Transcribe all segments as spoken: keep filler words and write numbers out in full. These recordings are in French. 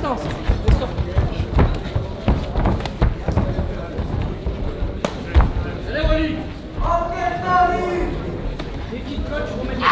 distance. Distance. Allez, Wally. Ok, David. L'équipe coach, vous mettez.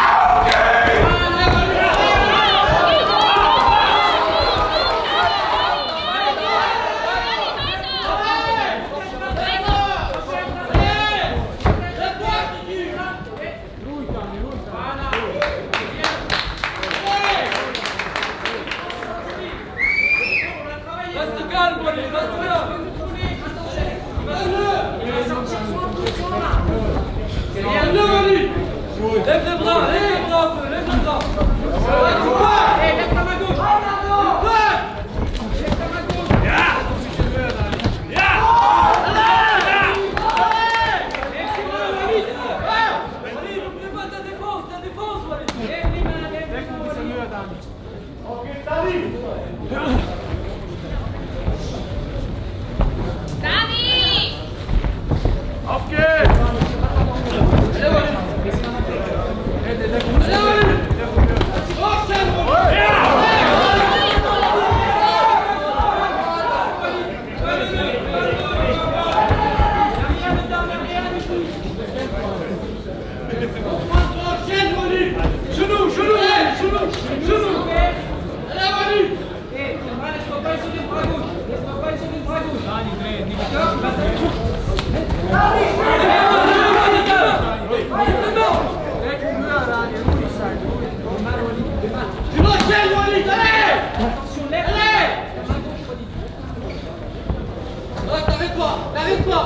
Reste calme, Wally, reste là. Lève-le, Wally. Lève les bras, lève les bras un peu, lève les bras. Lève ta main gauche. Lève ta main gauche. Wally, n'oublie pas ta défense, ta défense, Wally. Lève les mains, lève les mains, Wally. Ok, David. Ok. Allez, Wally. Allez, Wally. Enchaîne, Wally. Enchaîne, Wally. Genou, genou, genou, genou. Allez, Wally. Laisse-moi pas isoler le bras gauche. Laisse-moi pas isoler le bras gauche. Tu l'enchaînes, Wally. Allez. Attention, lève. Allez. La main gauche, Wally. Ouais, t'arrêtes-toi, t'arrêtes-toi.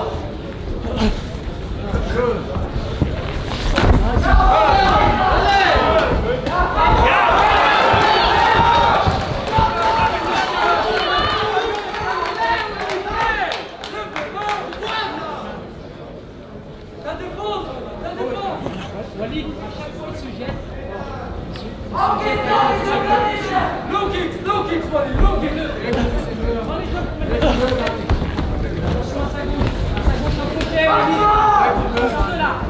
Ta défense, ta défense. Wally, à chaque fois, il se jette. Ok, David. Low kicks, low kicks, Wally, low kicks. Attention à sa gauche. À sa gauche, un côté, Wally. Sors de là.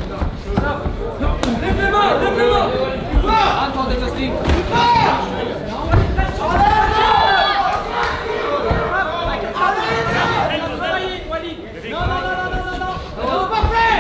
Lève les mains, lève les mains. Va. Attends, dégasting. Va. Non, Wally, reste sur la travailler, Wally. Non, non, non, non, non, non, non. Non, pas fait.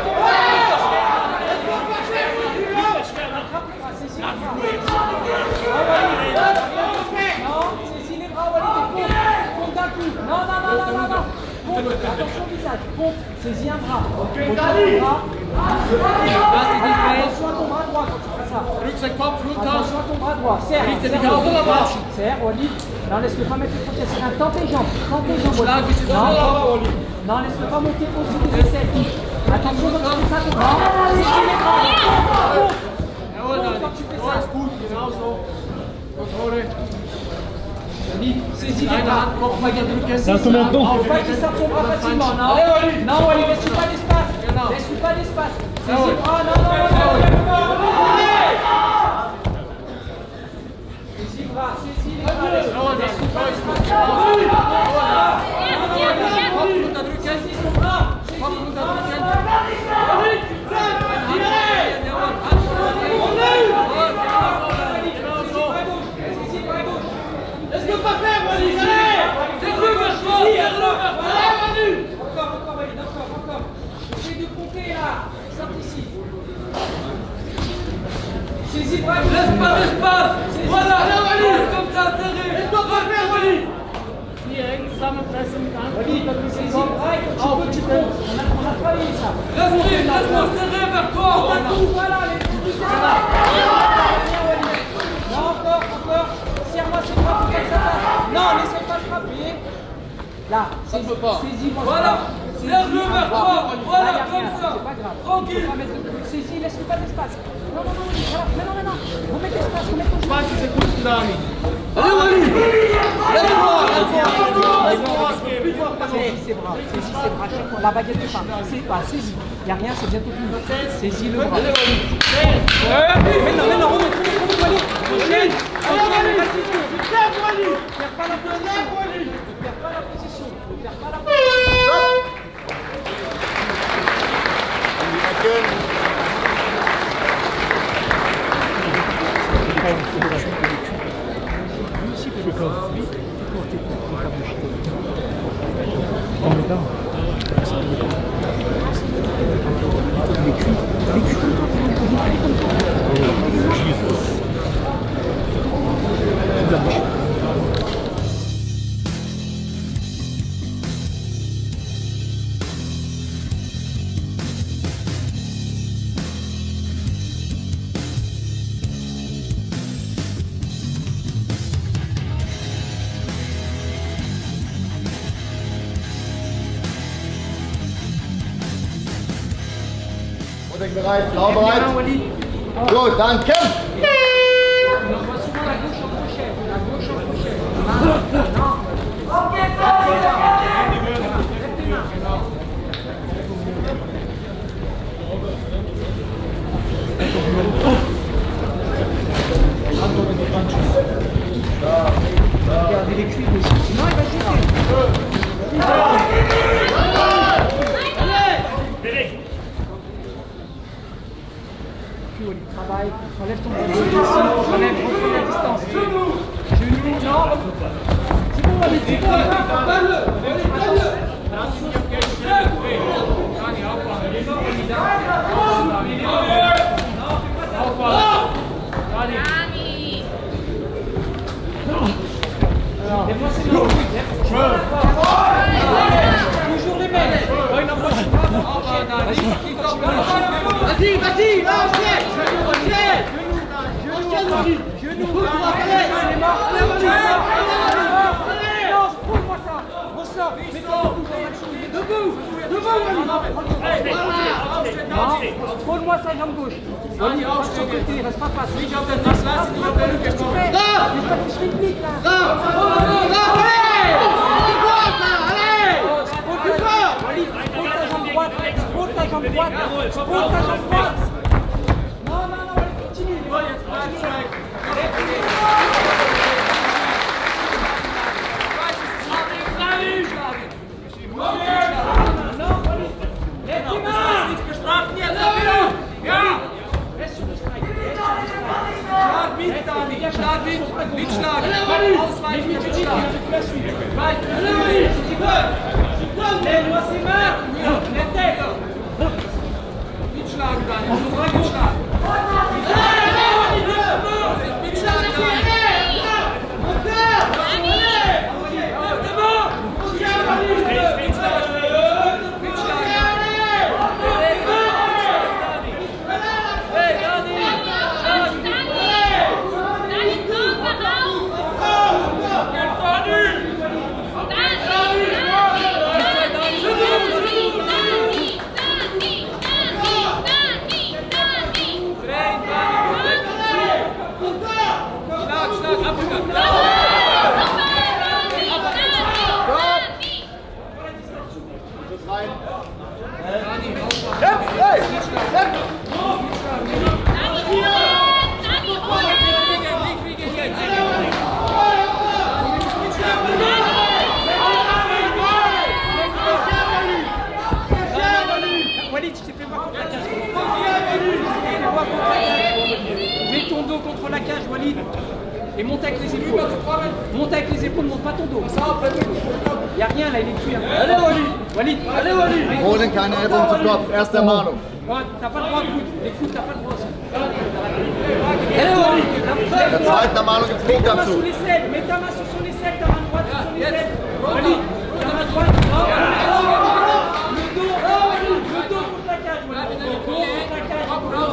Non, saisis les bras, Wally, t'es pompe. Pompe d'un coup. Non, non, non, non, non, non. Pompe, attention au visage. Pompe, saisis un bras. Ok, David. Attention à ton bras droit quand tu fais ça. Attention à ton bras droit. Serre, Rick, t'es serre, bien en haut, serre, là-bas. serre, Wally. Non, laisse-le pas mettre les frontières. C'est un tente tes jambes. Tente tes jambes, Là, Wally. mais c'est ça, là-bas, Wally. Non, laisse-le pas monter au-dessus des aisselles. Attention quand tu fais ça, ton bras. Saisis les bras. Pompe. Pompe quand tu fais ça. Wally, saisis les bras. C'est un commandant. Faut pas qu'il sorte son bras facilement, non. Allez, Wally. Non, Wally, laisse-lui pas d'espace. Laisse-lui pas d'espace. Saisis le bras. Non, non, non, non, non. Saisis le bras, saisis les bras. Laisse-lui pas d'espace. Saisis son bras. Laisse-le pas faire, Wally. Allez. Serre-le vers toi. Serre-le vers toi. Allez, Wally. Encore, encore, Wally, encore, encore. Essaye de compter là. Sorte ici. Saisis le bras. Laisse pas d'espace. Voilà, Wally. Comme ça, serré. Laisse-toi pas faire, Wally. Wally, saisis le bras et quand tu peux, tu comptes. On a, on a travaillé ça. Respire, laisse-moi serrer vers toi. D'un coup, voilà, les petits visages. Non, encore, encore. Serre-moi ses bras pour que ça passe. Non, n'essaie pas de frapper. Là, Ça ne peut pas. saisis-moi. Voilà. Serre-le vers toi. Voilà, Là, y a comme rien, ça. c'est pas grave. Tranquille. Faut pas mettre de coup. Saisis, laisse-lui pas d'espace. Non, non, non, voilà. Mais non, mais non. Remets l'espace, remets ton jeu. Allez, Wally. Lève-toi. Saisis ses bras, saisis ses bras, chaque fois. La baguette de pain, c'est pas, saisis. Il n'y a rien, c'est bientôt fini. Saisis le bras. Maintenant, maintenant, remets, remets, remets, Wally. Enchaîne. Enchaîne, vas-y. Lève, Wally. Ne perds pas la position. Lève, Wally. Ne perds pas la position. Ne perds pas la position. Lui aussi peut le faire. Jesus. Bereit, blau bereit. Gut, dann kämpf! On envoie souvent la gauche en crochet. La gauche en crochet. Non. Ok, regardez les cuivres aussi. Sinon il va jeter. Travail, enlève ton genou, enlève, reprends la distance. Genou, non. C'est bon, allez, c'est bon, donne-le, donne-le. Lève-moi ses mains. Toujours les mêmes. Il n'en faut pas. Vas-y, vas-y, là, enchaîne. Enchaîne. Enchaîne, Wally. Genou, allez, il est mort. Non, pose-moi ça. Ressort. Mets-toi debout. Debout, Wally. Non, pose-moi ça, jambe gauche. Wally, penche sur le côté, reste pas face. Oui, j'en donne place là. Qu'est-ce que tu fais? Là. Il faut que je fais là. Là. Là, allez. C'est quoi ça? Allez. C'est quoi? Wally, pose ta jambe droite. Pose ta jambe droite. Pose ta jambe droite. Non, non, non, Wally, continue. Lève-moi ses mains. La tête. Mitschlagen, Daniel. Du musst mitschlagen. Mets ton dos contre la cage, Walid. Et monte avec les épaules. Monte avec les épaules, monte pas ton dos. Il n'y a rien là, il est cuit. Allez Walid. Walid. Allez Walid. Holen keine Ellbogen zum Kopf. Erste Ermahnung. T'as pas le droit de coude. Les coudes, t'as pas le droit aussi. Allez Walid. Der zweiten Ermahnung gibt es Bogenabzug. Mets ta main sur son aisselle, ta main droite sur son aisselle. Walid. Ta main droite. Le dos. Le dos contre la cage. Le dos contre la cage.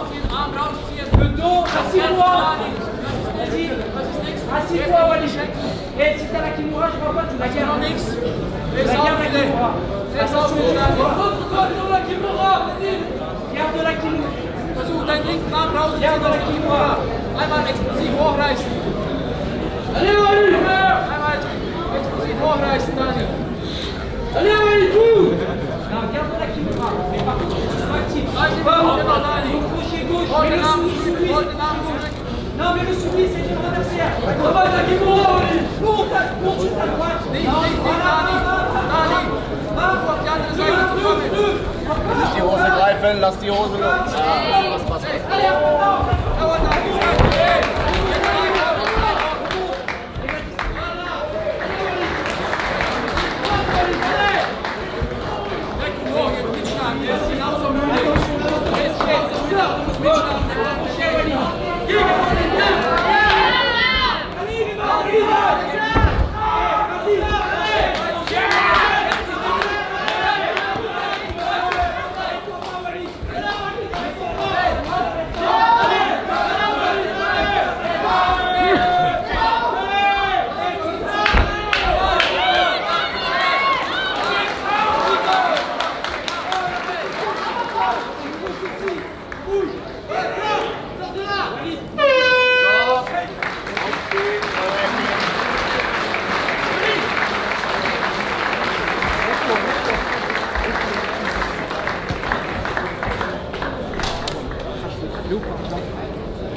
Le dos. Assis-toi. Vas-y. Assis-toi, Walid. Et si t'as la Kimura, je vois pas, tu la gardes. Tu la gardes la Kimura. Attention. Garde la Kimura. Garde la Kimura. Versuch deinen linken Arm rauszuziehen Garde aus la der Kimura. Kimura. Einmal explosiv hochreißen. Allez, Walid. Einmal explosiv hochreißen, Dani. Allez, Walid, bouge. Non, garde la Kimura. Mais par contre, tu sois actif. Genau, Dani. Donc, crochet gauche. Hol Mais den le Arm, soumis, hol den Arm zurück. non, mais le soumis, c'est ton adversaire. Travaille la Kimura, Walid. Monte, monte sur ta droite. Nicht, nicht, nicht, Dani. Dani. Versuch auf die andere Seite zu kommen. Nicht die Hose greifen, lass die Hose los. Ja, was, was, was. Dauer, Dani. Hey. Jetzt rein, rein, rein. Deckung hoch, jetzt mitschlagen. Der ist genauso müde. Der ist jetzt. Du musst mitschlagen. Der bleibt nicht.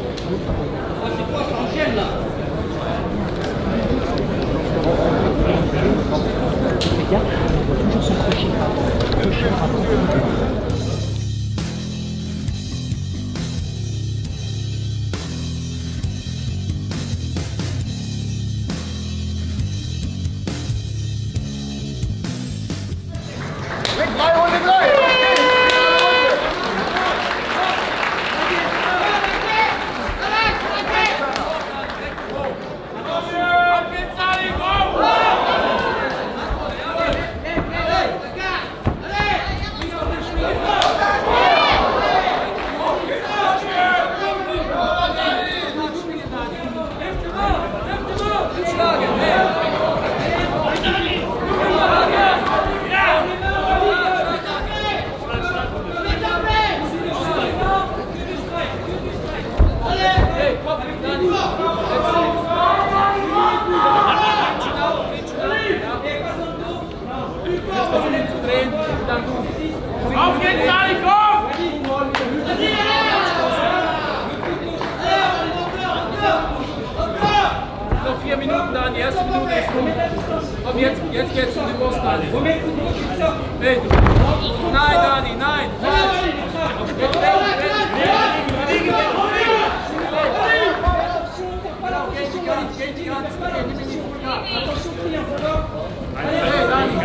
C'est quoi, ça enchaîne là? Regarde, on voit toujours son crochet. Crochet rapide. Auf geht's, Dani, komm! Noch vier Minuten, Dani, erste Minute ist rum. Komm, jetzt, jetzt geht's um den Boss, Dani. Hey. Nein, Dani, nein! Jetzt weg, weg, weg! Hey, Dani,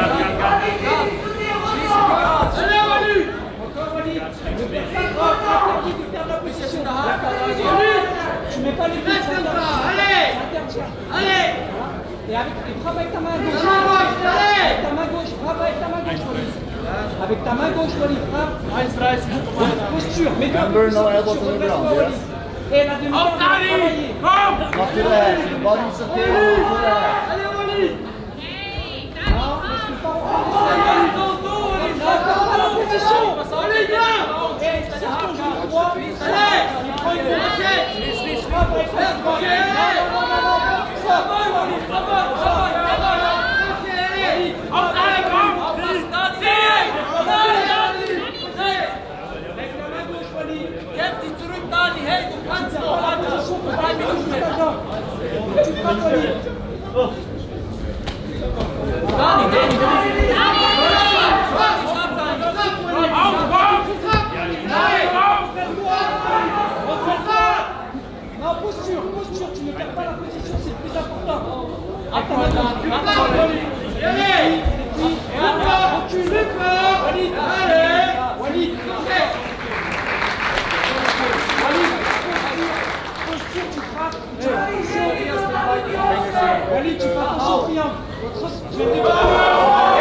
tu mets pas les pieds sur ta main. Allez, allez. Et avec, et frappe avec ta main gauche. Avec ta main gauche, frappe avec ta main gauche, Walid. Avec ta main gauche, Walid, frappe. Posture, mets ta Remember, no elbows on the ground, yes? Et la demi-heure, on va travailler. Not to the head. The body's okay. Not to the head. Allez, Walid. Non, laisse-le pas reprendre. Reste pas la position. Allez, viens. Et c'est un genou droit. Allez. Il prend une gauche. Frappe avec ta main gauche. Non, non, non, non. Frappe, Walid. Frappe, frappe, frappe. Auf, Dani, komm! Kämpf dich zurück, Dani. Hey, du kannst noch. Drei Minuten. Tu frappes, Walid. Dani, Dani, Dani. Auf, komm! Nein, auf! Non, posture, posture, tu ne perds pas la position, c'est le plus important. Attends, allez, recule, Walid, allez, Walid, Walid, posture, tu frappes, tu fais attention. Walid, tu fais attention au triangle. Je vais te débarrasser.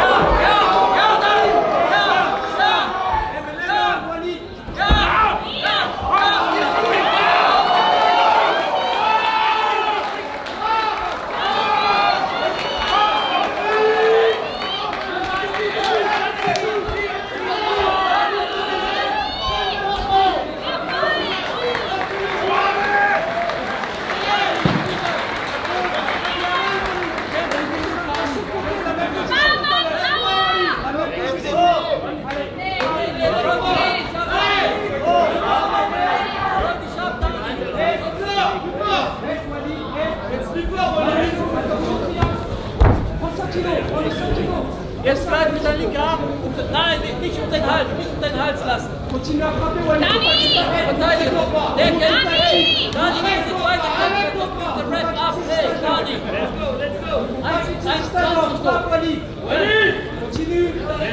Jetzt bleib mit deinem linken Arm. Nein, nicht um den Hals, nicht um den Hals lassen. Continue à frapper, Walid. Verteidigung. Der kämpft. Dani, Dani, jetzt weiter kämpfen. Der Ref ab. Hey, Dani. eins zwanzig noch. Walid. Continue.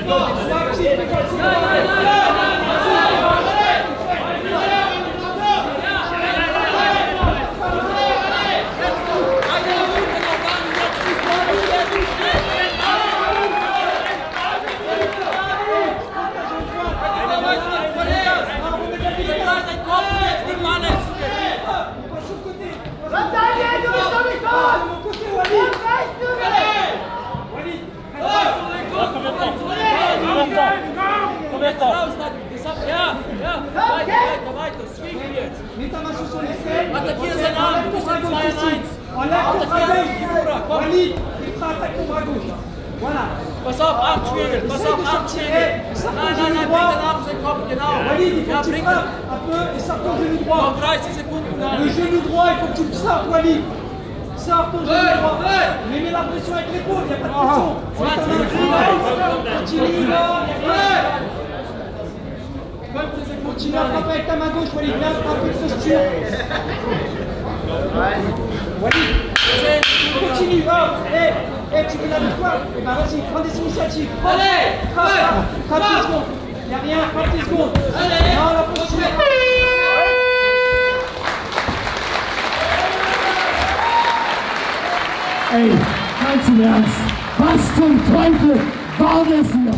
Combien de temps? Ja, ja, weiter, weiter, weiter, swing jetzt. Mets ta main sur son aisselle. Attackiere seinen Arm, du bist in zwei an eins. Enlève ton bras Attackiere gauche. Kimura, komm. Walid, il fera attaque ton bras gauche. Voilà. Pass auf, Armschwingel, pass auf, Armschwingel. Nein, nein, nein, bring den Arm auf den Kopf, genau. Walid, il faut Ja, que tu bring frappes den. un peu et sors ton genou droit. Noch dreißig Sekunden. Le genou droit, il faut que tu le sortes, Walid. Sors ton genou droit. Mais mets la pression avec l'épaule, il n'y a pas de pression. Continue là, continue à frapper avec ta main gauche, Walid. Viens frapper de posture. Walid, continue. Oh, hé, hé, tu veux la victoire? Eh ben vas-y, prends des initiatives. Allez, frappe, frappe dix secondes. Il n'y a rien, frappe dix secondes. Allez, non, la posture. Ey, ganz im Ernst, was zum Teufel war das hier?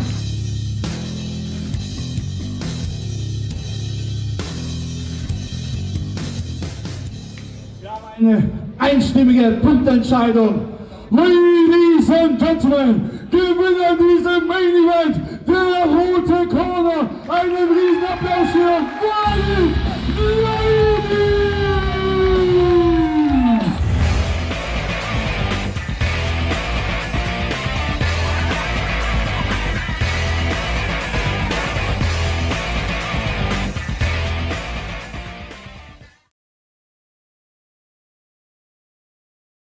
Wir haben eine einstimmige Punktentscheidung. Ladies and Gentlemen, Gewinner dieser Main